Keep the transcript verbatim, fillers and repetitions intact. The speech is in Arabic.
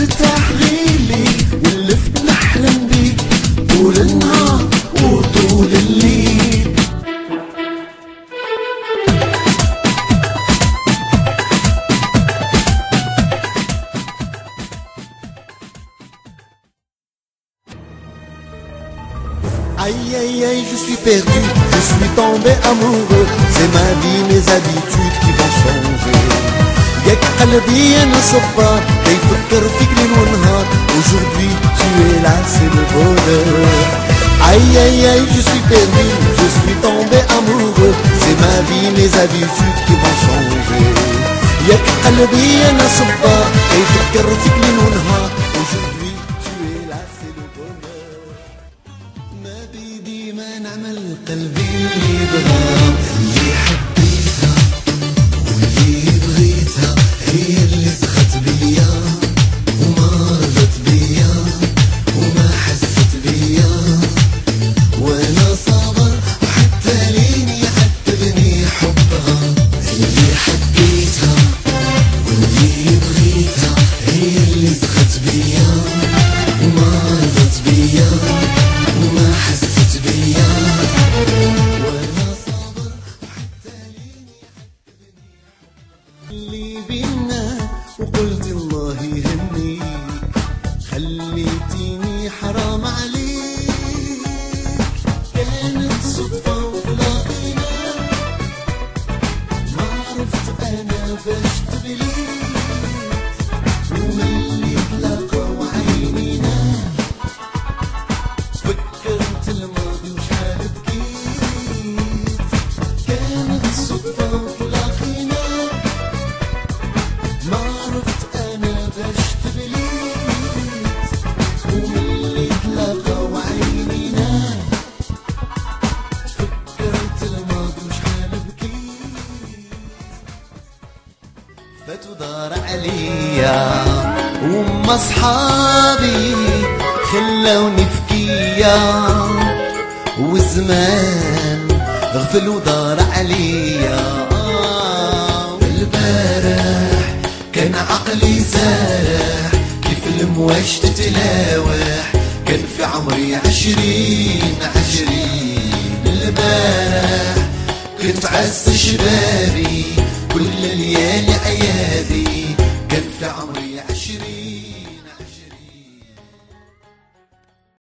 ترتاح غيلي واللفت نحلم بيك طول النهار وطول الليل. Aïe aïe aïe, je suis perdu, je suis tombé amoureux. C'est ma vie, mes habitudes qui vont changer. ياك قلبي أنا صبار كيفكر فيك ليل ونهار. Aujourd'hui tu es là, c'est le bonheur. Aïe aïe aïe, je suis perdu, je suis tombé amoureux. C'est ma vie, mes habitudes qui vont changer. ياك قلبي أنا صبار كيفكر فيك ليل ونهار. Aujourd'hui tu es là, c'est le bonheur. ما بيدي ما نعمل قلبي اللي بغى اللي حبيتها واللي بغيتها هي اللي سخت بيا وما رضت بيا وما حست بيا وانا صابر وحتى لين يعذبني حبها. اللي حبيتها واللي بغيتها هي اللي سخت بيا وما رضت بيا وما حست بيا وانا صابر وحتى لين يعذبني حبها. اللي بينا وقلت الله يهنيك خليتيني حرام عليك. كانت صدفة وطلاقينا ما عرفت انا باش تبليت وملي تلاقوا عينينا فكرت الماضي وشحال بكيت. كانت صدفة وطلاقينا ما عرفت انا باش تبليت وملي تلاقوا عينينا فكرت الماضي وشحال بكيت. فاتوا دار عليا وما صحابي خلوني فكيا والزمان غفل ودار عليا. والبارح كان عقلي سارح كيف المواج تتلاوح. كان في عمري عشرين عشرين. البارح كنت عز شبابي كل ليالي عيادي. كان في عمري عشرين.